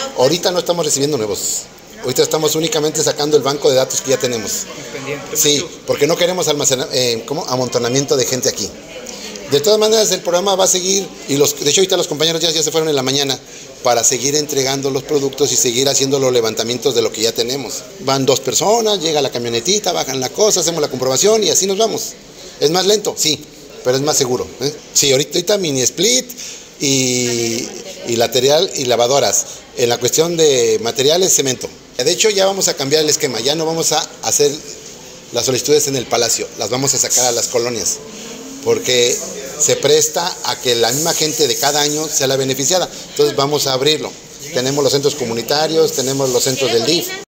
Ahorita no estamos recibiendo nuevos. Ahorita estamos únicamente sacando el banco de datos que ya tenemos. Sí, porque no queremos amontonamiento de gente aquí. De todas maneras, el programa va a seguir, y de hecho ahorita los compañeros ya se fueron en la mañana para seguir entregando los productos y seguir haciendo los levantamientos de lo que ya tenemos. Van 2 personas, llega la camionetita, bajan la cosa, hacemos la comprobación y así nos vamos. ¿Es más lento? Sí, pero es más seguro. Sí, ahorita mini split y lateral y lavadoras. En la cuestión de materiales, cemento. De hecho, ya vamos a cambiar el esquema, ya no vamos a hacer las solicitudes en el Palacio, las vamos a sacar a las colonias, porque se presta a que la misma gente de cada año sea la beneficiada. Entonces vamos a abrirlo. Tenemos los centros comunitarios, tenemos los centros del DIF.